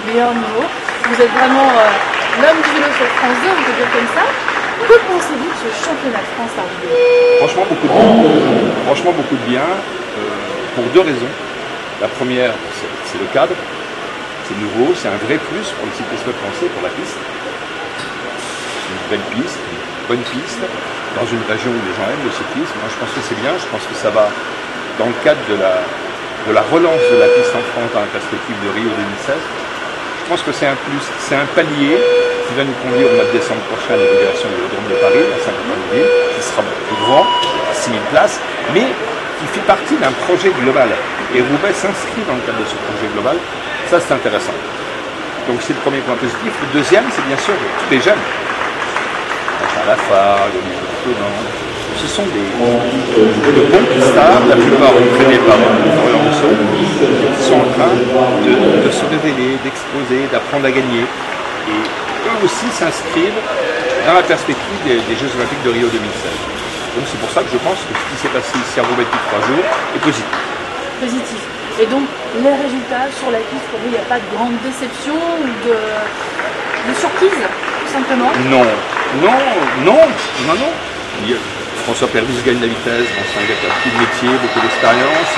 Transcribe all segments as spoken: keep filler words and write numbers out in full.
meilleur niveau. Vous êtes vraiment euh, l'homme du vélo sur France deux, on peut dire comme ça. Que pensez-vous de ce championnat de France à Roubaix? Franchement, beaucoup de bien. Franchement, beaucoup de bien, euh, pour deux raisons. La première, c'est le cadre. C'est nouveau, c'est un vrai plus pour le cyclisme français, pour la piste. C'est une belle piste, une bonne piste, dans une région où les gens aiment le cyclisme. Moi, je pense que c'est bien, je pense que ça va dans le cadre de la, de la relance de la piste en France dans la perspective de Rio deux mille seize. Je pense que c'est un plus, c'est un palier qui va nous conduire au mois de décembre prochain à l'évaluation de l'Aérodrome de Paris, à Saint-Quentin-de-Ville, qui sera plus grand, à six mille places, mais qui fait partie d'un projet global. Et Roubaix s'inscrit dans le cadre de ce projet global. Ça, c'est intéressant. Donc, c'est le premier point positif. Le deuxième, c'est bien sûr tous les jeunes. Charles Lafargue, Olivier Conan, ce sont des de bons pistards, la plupart entraînés par Florian Rousseau, qui sont en train de, de se révéler, d'exposer, d'apprendre à gagner. Et eux aussi s'inscrivent dans la perspective des, des Jeux Olympiques de Rio deux mille seize. Donc, c'est pour ça que je pense que ce qui s'est passé ici à Roubaix depuis trois jours est positif. Positif. Et donc, les résultats sur la piste, pour vous, il n'y a pas de grande déception ou de, de surprise, tout simplement? Non, non, non, non, non. Il y a, François Pervis gagne la vitesse, bon, c'est un gars qui a beaucoup de métier, beaucoup d'expérience.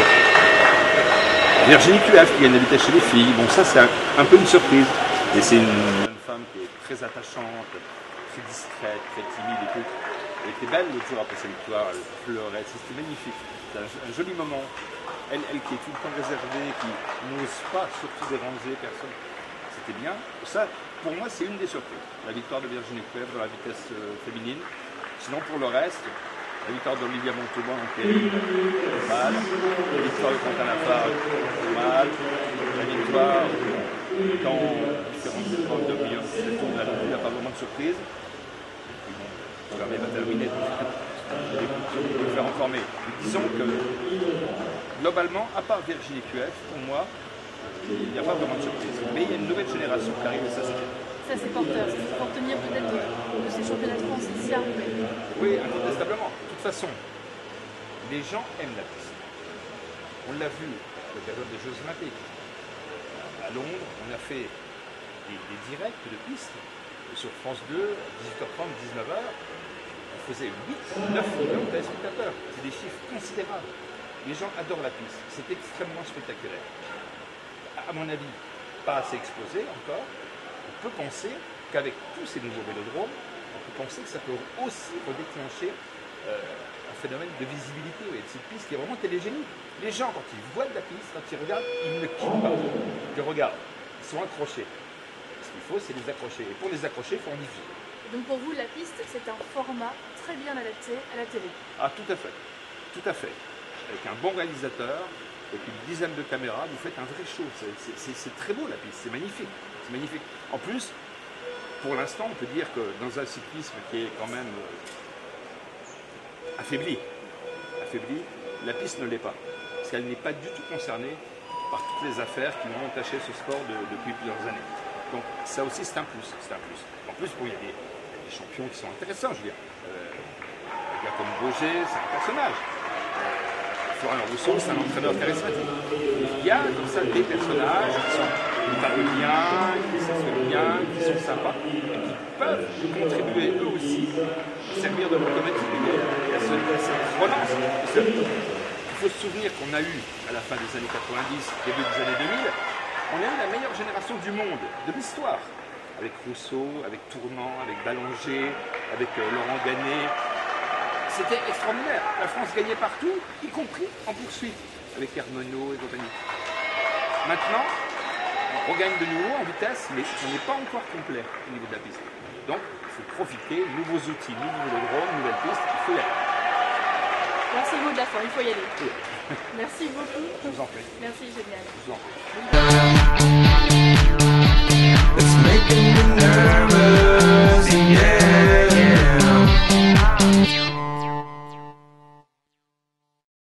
Virginie Cuef qui gagne la vitesse chez les filles, bon ça c'est un, un peu une surprise. Et c'est une jeune femme qui est très attachante, très discrète, très timide et tout. Elle était belle l'autre jour après sa victoire, elle pleurait, c'était magnifique. C'était un, un joli moment. Elle, elle qui est tout le temps réservée, qui n'ose pas surtout déranger personne, c'était bien. Ça, pour moi, c'est une des surprises. La victoire de Virginie Cuef dans la vitesse euh, féminine. Sinon, pour le reste, la victoire d'Olivia Montauban en terrible, mal. La victoire de Quentin Lafargue, mal. La victoire dans différentes épreuves de Billon, il n'y a pas vraiment de surprise. Et puis bon, l'année va terminer. Je vais faire encore, mais disons que globalement, à part Virginie Cuef, pour moi, il n'y a pas vraiment de surprise. Mais il y a une nouvelle génération qui arrive et ça c'est bien. Ça c'est porteur, ça c'est pour tenir peut-être de, de ces championnats de France ici à Roubaix. Oui, incontestablement. De toute façon, les gens aiment la piste. On l'a vu à l'occasion des Jeux Olympiques. À Londres, on a fait des, des directs de piste sur France deux, à dix-huit heures trente, dix-neuf heures. On faisait huit, neuf millions de téléspectateurs. C'est des chiffres considérables. Les gens adorent la piste. C'est extrêmement spectaculaire. À mon avis, pas assez exposé encore. On peut penser qu'avec tous ces nouveaux vélodromes, on peut penser que ça peut aussi redéclencher euh, un phénomène de visibilité, oui, de cette piste qui est vraiment télégénique. Les gens, quand ils voient de la piste, quand ils regardent, ils ne quittent pas. Ils regardent, ils sont accrochés. Ce qu'il faut, c'est les accrocher. Et pour les accrocher, il faut en diffuser. Donc pour vous, la piste, c'est un format très bien adapté à la télé. Ah, tout à fait. Tout à fait. Avec un bon réalisateur, avec une dizaine de caméras, vous faites un vrai show. C'est très beau la piste, c'est magnifique. C'est magnifique. En plus, pour l'instant, on peut dire que dans un cyclisme qui est quand même euh, affaibli, affaibli, la piste ne l'est pas. Parce qu'elle n'est pas du tout concernée par toutes les affaires qui ont entaché ce sport de, depuis plusieurs années. Donc ça aussi c'est un plus, c'est un plus. En plus, bon, il y a des, des champions qui sont intéressants, je veux dire. Euh, un gars comme Roger, c'est un personnage. Florian Rousseau, c'est un entraîneur charismatique. Il y a comme ça des personnages qui sont qui parlent bien, qui s'expriment bien, qui sont sympas, et qui peuvent contribuer eux aussi à servir de locomotive à cette relance. Il faut se souvenir qu'on a eu, à la fin des années quatre-vingt-dix, début des années deux mille, on a eu la meilleure génération du monde, de l'histoire, avec Rousseau, avec Tournant, avec Ballanger, avec euh, Laurent Gannet. C'était extraordinaire. La France gagnait partout, y compris en poursuite, avec Hermenot et compagnie. Maintenant, on regagne de nouveau en vitesse, mais on n'est pas encore complet au niveau de la piste. Donc, il faut profiter, nouveaux outils, nouveaux vélodromes, nouvelles pistes, il faut y aller. Merci le mot de la fin, il faut y aller. Oui. Merci beaucoup. Je vous en prie. Merci, génial. Je vous en prie.